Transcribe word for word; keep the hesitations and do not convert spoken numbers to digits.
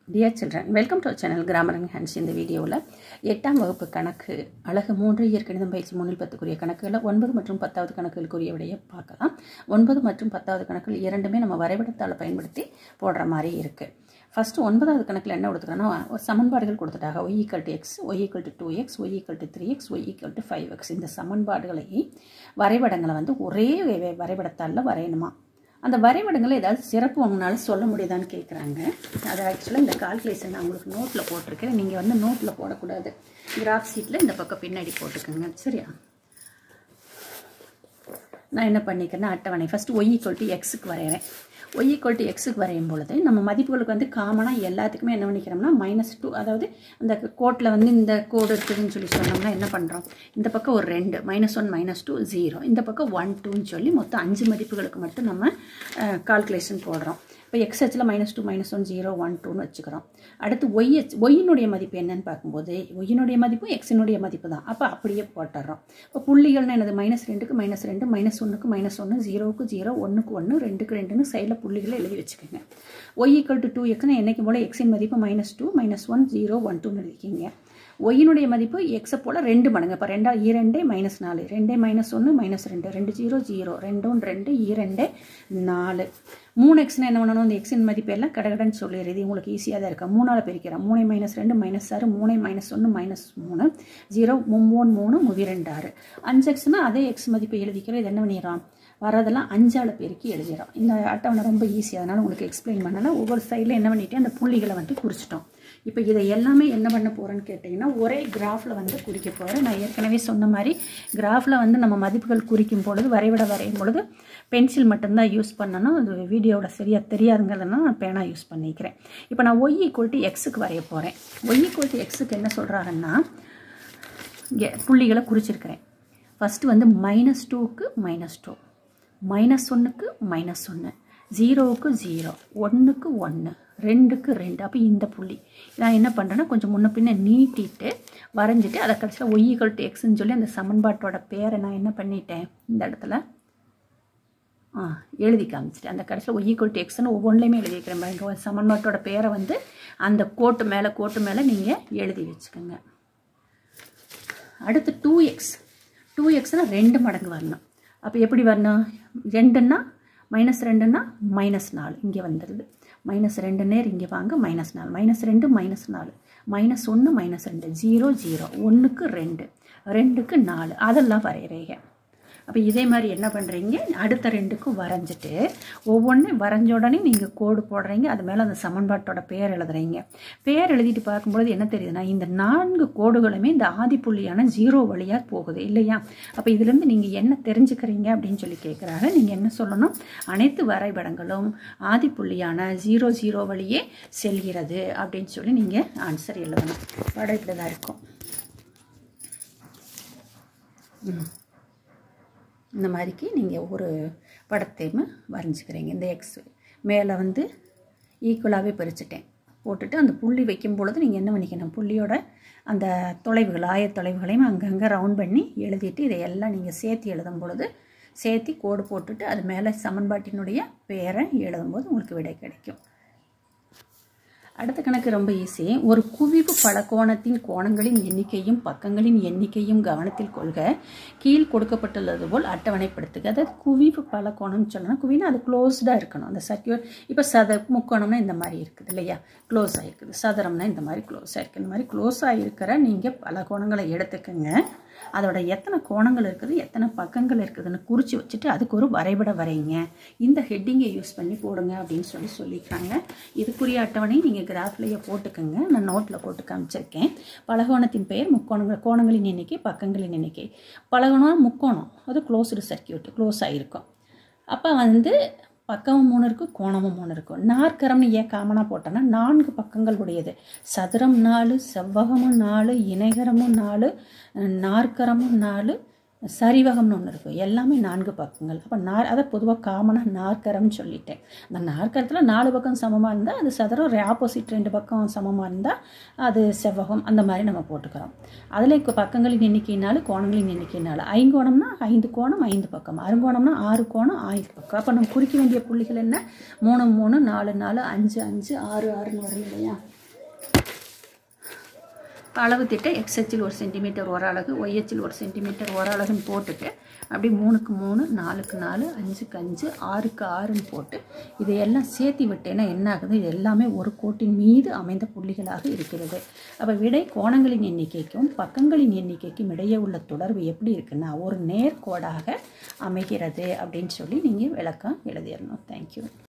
Dear children, welcome to our channel Grammar and Hands. இந்த வீடியோவில் எட்டாம் வகுப்பு கணக்கு அழகு மூன்று இயற்கணிதம் பயிற்சி மூணில் பத்துக்குரிய கணக்குகளை ஒன்பது மற்றும் பத்தாவது கணக்குகளுக்குரிய விடையை பார்க்கலாம். ஒன்பது மற்றும் பத்தாவது கணக்குகள் இரண்டுமே நம்ம வரைபடத்தால் பயன்படுத்தி போடுற மாதிரி இருக்குது. ஃபஸ்ட்டு ஒன்பதாவது கணக்கில் என்ன கொடுத்துருக்கோன்னா சமன்பாடுகள் கொடுத்துட்டாங்க. Y equal to x, y equal to two x, y equal to three x, y equal to five x. இந்த சமன்பாடுகளை வரைபடங்களை வந்து ஒரே வரைபடத்தால் வரையணுமா? அந்த வரைபடங்களை ஏதாவது சிறப்பு உங்களால் சொல்ல முடியுதான்னு கேட்குறாங்க. அது ஆக்சுவலாக இந்த கால்குலேஷன் நான் உங்களுக்கு நோட்டில் போட்டிருக்கேன். நீங்கள் வந்து நோட்டில் போடக்கூடாது, கிராஃப் ஷீட்டில் இந்த பக்கம் பின்னாடி போட்டுக்கோங்க. சரியா? நான் என்ன பண்ணிக்கிறேன்னா அட்டவணை ஃபஸ்ட்டு ஒய் ஈக்குவல் டு எக்ஸுக்கு வரைகிறேன். ஒய் ஈக்குவல் டு எக்ஸுக்கு வரையும் பொழுது நம்ம மதிப்புகளுக்கு வந்து காமனாக எல்லாத்துக்குமே என்ன பண்ணிக்கிறோம்னா மைனஸ் டூ, அதாவது அந்த கோட்டில் வந்து இந்த கோடு இருக்குதுன்னு சொல்லி சொன்னோம்னா என்ன பண்ணுறோம், இந்த பக்கம் ஒரு ரெண்டு minus one minus two zero, இந்த பக்கம் ஒன் டூன்னு சொல்லி மொத்தம் அஞ்சு மதிப்புகளுக்கு மட்டும் நம்ம கால்குலேஷன் போடுறோம். இப்போ எக்ஸ் ஹெச்சில் minus two minus one zero one டூன்னு வச்சுக்கிறோம். அடுத்து ஒய் ஹெச் ஒய்யினுடைய மதிப்பு என்னன்னு பார்க்கும்போது ஒய்யினுடைய மதிப்பு எக்ஸினுடைய மதிப்பு தான். அப்போ அப்படியே போட்டுடுறோம். இப்போ புள்ளிகள்னு என்னது மைனஸ் ரெண்டுக்கு மைனஸ் ரெண்டு, மைனஸ் ஒன்றுக்கு மைனஸ் ஒன்று, ஜீரோவுக்கு ஜீரோ, ஒன்றுக்கு ஒன்று, ரெண்டுக்கு ரெண்டுன்னு சைடில் புள்ளிகளை எழுதி வச்சுக்கோங்க. ஒய் ஈக்குவல் டு டூ எக்ஸ்னு என்றைக்கும் போல் எக்ஸின் மதிப்பு minus two minus one zero one டூன்னு எழுதிக்கிங்க. ஒய்யினுடைய மதிப்பு எக்ஸை போல் ரெண்டு மடங்கு. இப்போ ரெண்டா இரண்டே மைனஸ் நாலு, ரெண்டே மைனஸ் ஒன்று மைனஸ் ரெண்டு, ரெண்டு ஜீரோ ஜீரோ, ரெண்டும் ரெண்டு இரண்டே நாலு. மூணு எக்ஸ்னு என்ன பண்ணணும், இந்த எக்ஸின் மதிப்பு எல்லாம் கடகடன்னு சொல்லிடுறது உங்களுக்கு ஈஸியாக தான் இருக்கும். மூணால் பிரிக்கிறோம். மூணு மைனஸ் ரெண்டு மைனஸ் ஆறு, மூணு மைனஸ் ஒன்று மைனஸ் மூணு, ஜீரோ மூணு மூணு முவி ரெண்டு ஆறு. அஞ்சு எக்ஸ்னால் அதே எக்ஸ் மதிப்பு எழுதிக்கிறோம். இது என்ன பண்ணிடுறோம், வரதெல்லாம் அஞ்சால் பெருக்கி எழுதிடும். இந்த அட்டவணை ரொம்ப ஈஸி, அதனால் உங்களுக்கு எக்ஸ்பிளைன் பண்ணல. ஒவ்வொரு சைடில் என்ன பண்ணிவிட்டு அந்த புள்ளிகளை வந்து குறிச்சிட்டோம். இப்போ இதை எல்லாமே என்ன பண்ண போகிறேன்னு கேட்டிங்கன்னா ஒரே கிராஃபில் வந்து குறிக்க போகிறேன். நான் ஏற்கனவே சொன்ன மாதிரி கிராஃபில் வந்து நம்ம மதிப்புகள் குறிக்கும் பொழுது வரைபட வரையும் பொழுது பென்சில் மட்டும்தான் யூஸ் பண்ணணும். அது வீடியோவில் சரியாக தெரியாதுங்கிறதுனா நான் பேனா யூஸ் பண்ணிக்கிறேன். இப்போ நான் ஒய் ஈக்குவல் டு எக்ஸுக்கு வரைய போகிறேன். ஒய் ஈக்குவல் டு எக்ஸுக்கு என்ன சொல்கிறாங்கன்னா இங்கே புள்ளிகளை குறிச்சிருக்கிறேன். ஃபஸ்ட்டு வந்து மைனஸ் டூக்கு மைனஸ் டூ, மைனஸ் ஒன்றுக்கு மைனஸ் ஒன்று, ஜீரோவுக்கு ஜீரோ, ஒன்றுக்கு ஒன்று, ரெண்டுக்கு ரெண்டு. அப்போ இந்த புள்ளி நான் என்ன பண்ணுறேன்னா கொஞ்சம் முன்ன பின்ன நீட்டிட்டு வரைஞ்சிட்டு அதை கடைசியில் ஒய் ஈக்குவல் டு எக்ஸ்ன்னு சொல்லி அந்த சமன்பாட்டோட பேரை நான் என்ன பண்ணிட்டேன் இந்த இடத்துல ஆ எழுதி காமிச்சிட்டேன். அந்த கடைசியில் ஒய் ஈக்குவல் டு எக்ஸ்ன்னு ஒவ்வொன்றுலையுமே எழுதி வைக்கிறேன் பாருங்க. சமன்பாட்டோட பேரை வந்து அந்த கோட்டு மேலே கோட்டு மேலே நீங்கள் எழுதி வச்சுக்கோங்க. அடுத்து டூ எக்ஸ், டூ எக்ஸ்னால் ரெண்டு மடங்கு வரணும். அப்போ எப்படி வரணும், ரெண்டுன்னா மைனஸ் ரெண்டுன்னா மைனஸ் நாலு இங்கே வந்துடுது. மைனஸ் ரெண்டு நேர் இங்கே வாங்க, மைனஸ் நாலு, மைனஸ் ரெண்டு மைனஸ் நாலு, மைனஸ் ஒன்று மைனஸ் ரெண்டு, ஜீரோ ஜீரோ, ஒன்றுக்கு ரெண்டு, ரெண்டுக்கு நாலு, அதெல்லாம் வரைகிறீங்க. அப்போ இதே மாதிரி என்ன பண்ணுறீங்க, அடுத்த ரெண்டுக்கும் வரைஞ்சிட்டு ஒவ்வொன்றும் வரைஞ்ச உடனே நீங்கள் கோடு போடுறீங்க. அது மேலே அந்த சமன்பாட்டோட பேர் எழுதுறீங்க. பேர் எழுதிட்டு பார்க்கும்பொழுது என்ன தெரியுதுன்னா இந்த நான்கு கோடுகளுமே இந்த ஆதிப்புள்ளியான ஜீரோ வழியாக போகுது இல்லையா? அப்போ இதுலேருந்து நீங்கள் என்ன தெரிஞ்சுக்கிறீங்க அப்படின்னு சொல்லி கேட்குறாங்க. நீங்கள் என்ன சொல்லணும், அனைத்து வரைபடங்களும் ஆதிப்புள்ளியான ஜீரோ ஜீரோ வழியே செல்கிறது அப்படின்னு சொல்லி நீங்கள் ஆன்சர் எழுதணும். படம் இப்படி தான் இருக்கும். ம் இந்த மாதிரிக்கு நீங்கள் ஒரு படத்தையும் வரைஞ்சிக்கிறீங்க. இந்த எக்ஸ் மேலே வந்து ஈக்குவலாகவே பிரிச்சுட்டேன் போட்டுட்டு அந்த புள்ளி வைக்கும் பொழுது நீங்கள் என்ன பண்ணிக்கணும், புள்ளியோட அந்த தொலைவுகள் ஆயத்தொலைவுகளையும் அங்கங்கே ரவுண்ட் பண்ணி எழுதிட்டு இதையெல்லாம் நீங்கள் சேர்த்து எழுதும் பொழுது சேர்த்து கோடு போட்டுட்டு அது மேலே சமன்பாட்டினுடைய பேரை எழுதும்போது உங்களுக்கு விடை கிடைக்கும். அடுத்த கணக்கு ரொம்ப ஈஸி. ஒரு குவிவு பலகோணத்தின் கோணங்களின் எண்ணிக்கையும் பக்கங்களின் எண்ணிக்கையும் கவனத்தில் கொள்க. கீழ் கொடுக்கப்பட்டுள்ளது போல் அட்டவணைப்படுத்துக. அதாவது குவிவு பலகோணம்னு சொல்லணும். குவினா அது க்ளோஸ்டாக இருக்கணும். அந்த சர்க்கியூட் இப்போ சத முக்கோணம்னா இந்த மாதிரி இருக்குது இல்லையா, க்ளோஸ் ஆகிருக்குது. சதுரம்னா இந்த மாதிரி க்ளோஸ் ஆகிருக்கு. இந்த மாதிரி க்ளோஸ் ஆகிருக்கிற நீங்கள் பலகோணங்களை எடுத்துக்கோங்க. அதோட எத்தனை கோணங்கள் இருக்குது எத்தனை பக்கங்கள் இருக்குதுன்னு குறித்து வச்சுட்டு அதுக்கு ஒரு வரைபட வரைங்க. இந்த ஹெட்டிங்கை யூஸ் பண்ணி போடுங்க அப்படின்னு சொல்லி சொல்லிக்கிறாங்க. இதுக்குரிய அட்டவணை நீங்கள் கிராஃப்லேயே போட்டுக்கோங்க. நான் நோட்டில் போட்டு காமிச்சிருக்கேன். பலகோணத்தின் பெயர் முக்கோணங்கள், கோணங்களின் எண்ணிக்கை, பக்கங்களின் எண்ணிக்கை. பலகோணம் முக்கோணம், அது க்ளோஸ்டு சர்க்கியூட், க்ளோஸ் ஆகிருக்கும். அப்போ வந்து பக்கமும் மூணு இருக்கும், கோணமும் மூணு இருக்கும். நாற்கரம்னு ஏன் காமனாக போட்டோன்னா நான்கு பக்கங்கள் உடையது. சதுரம் நாலு, செவ்வகமும் நாலு, இணைகரமும் நாலு, நாற்கரமும் நாலு, சரிவகம்னு ஒன்று இருக்கும். எல்லாமே நான்கு பக்கங்கள். அப்போ நார் அதை பொதுவாக காமனாக நாற்கரம்னு சொல்லிட்டேன். அந்த நாற்கரத்தில் நாலு பக்கம் சமமாக இருந்தால் அது சதுரம், ஆப்போசிட் ரெண்டு பக்கம் சமமாக இருந்தால் அது செவ்வகம். அந்த மாதிரி நம்ம போட்டுக்கிறோம். அதில் இப்போ பக்கங்களின் எண்ணிக்கையினாலும் கோணங்களின் எண்ணிக்கையினாலும் ஐங்கோணம்னா ஐந்து கோணம் ஐந்து பக்கம், அருங்கோணம்னா ஆறு கோணம் ஆறு பக்கம். அப்போ நம்ம குறிக்க வேண்டிய புள்ளிகள் என்ன, மூணு மூணு நாலு நாலு அஞ்சு அஞ்சு ஆறு ஆறுன்னு வரும் இல்லையா? அளவு திட்ட எக்ஸ் அச்சில் ஒரு சென்டிமீட்டர் ஒரு அலகு, ஒய் அச்சில் ஒரு சென்டிமீட்டர் ஒரு அலகுன்னு போட்டுட்டு அப்படி மூணுக்கு மூணு, நாலுக்கு நாலு, அஞ்சுக்கு அஞ்சு, ஆறுக்கு ஆறுன்னு போட்டு இதையெல்லாம் சேர்த்து விட்டேன்னா என்ன ஆகுது? இது எல்லாமே ஒரு கோட்டின் மீது அமைந்த புள்ளிகளாக இருக்கிறது. அப்போ விடை கோணங்களின் எண்ணிக்கைக்கும் பக்கங்களின் எண்ணிக்கைக்கும் இடையே உள்ள தொடர்பு எப்படி இருக்குன்னா ஒரு நேர்கோடாக அமைகிறது அப்படின்னு சொல்லி நீங்கள் விளக்கம் எழுதிடணும். தேங்க்யூ.